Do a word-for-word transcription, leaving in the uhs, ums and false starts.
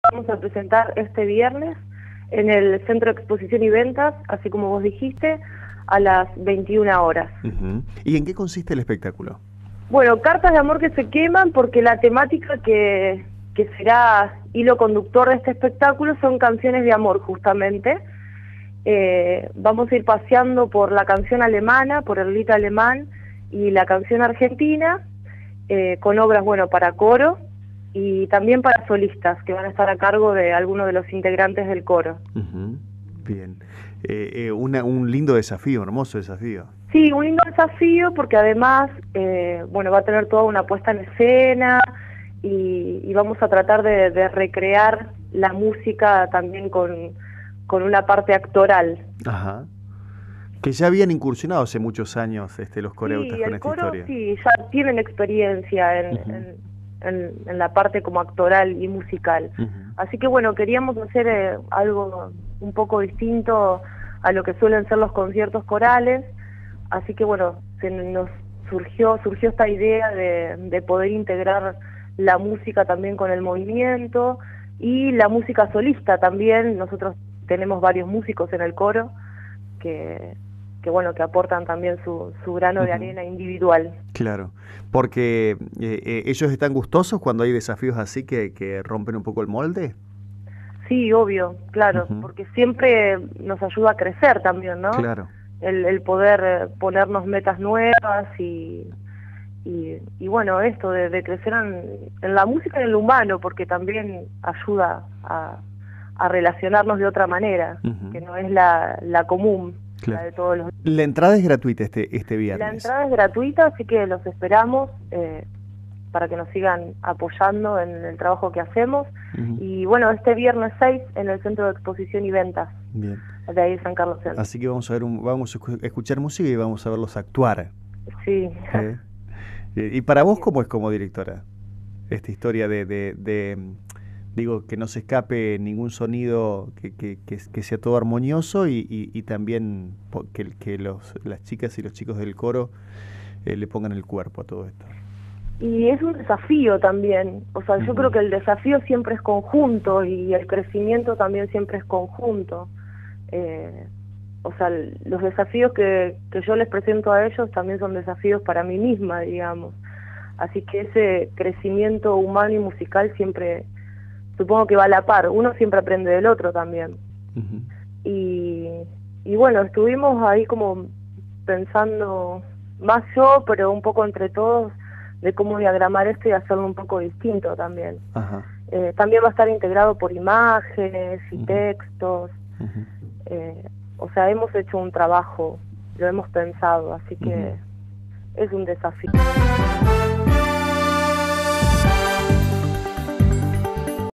vamos a presentar este viernes en el Centro de Exposición y Ventas, así como vos dijiste, a las veintiuna horas. Uh-huh. ¿Y en qué consiste el espectáculo? Bueno, cartas de amor que se queman, porque la temática que, que será hilo conductor de este espectáculo son canciones de amor, justamente. Eh, vamos a ir paseando por la canción alemana, por el rito alemán y la canción argentina, eh, con obras, bueno, para coro y también para solistas, que van a estar a cargo de algunos de los integrantes del coro. Uh-huh. Bien. Eh, eh, una, un lindo desafío, un hermoso desafío. Sí, un lindo desafío porque además, eh, bueno, va a tener toda una puesta en escena y, y vamos a tratar de, de recrear la música también con, con una parte actoral. Ajá. Que ya habían incursionado hace muchos años este, los coreutas sí, con el esta coro, historia. Sí, ya tienen experiencia en, uh-huh. en, en, en la parte como actoral y musical. Uh-huh. Así que bueno, queríamos hacer eh, algo un poco distinto a lo que suelen ser los conciertos corales. Así que bueno, se nos surgió, surgió esta idea de, de poder integrar la música también con el movimiento y la música solista también. Nosotros tenemos varios músicos en el coro que, que bueno, que aportan también su, su grano uh-huh. de arena individual. Claro, porque eh, eh, ellos están gustosos cuando hay desafíos así que, que rompen un poco el molde. Sí, obvio, claro, uh-huh. porque siempre nos ayuda a crecer también, ¿no? Claro. El, el poder ponernos metas nuevas y, y, y bueno, esto de, de crecer en, en la música y en lo humano, porque también ayuda a, a relacionarnos de otra manera, uh-huh. que no es la, la común, claro. la de todos los... La entrada es gratuita este, este viernes. La entrada es gratuita, así que los esperamos eh, para que nos sigan apoyando en el trabajo que hacemos. Uh-huh. Y bueno, este viernes seis en el Centro de Exposición y Ventas. Bien. De ahí San Carlos Centro. Así que vamos a ver un, vamos a escuchar música y vamos a verlos actuar. Sí. ¿Eh? Y para vos, ¿cómo es como directora esta historia de, de, de digo, que no se escape ningún sonido, que, que, que, que sea todo armonioso y, y, y también que, que los, las chicas y los chicos del coro eh, le pongan el cuerpo a todo esto? Y es un desafío también, o sea, uh-huh. yo creo que el desafío siempre es conjunto y el crecimiento también siempre es conjunto. Eh, o sea, los desafíos que, que yo les presento a ellos también son desafíos para mí misma, digamos. Así que ese crecimiento humano y musical siempre, supongo que va a la par, uno siempre aprende del otro también. Uh-huh. y, y bueno, estuvimos ahí como pensando, más yo, pero un poco entre todos, de cómo diagramar esto y hacerlo un poco distinto también. Uh-huh. Eh, también va a estar integrado por imágenes y uh-huh. textos. Uh-huh. Eh, o sea, hemos hecho un trabajo, lo hemos pensado, así que uh-huh. es un desafío.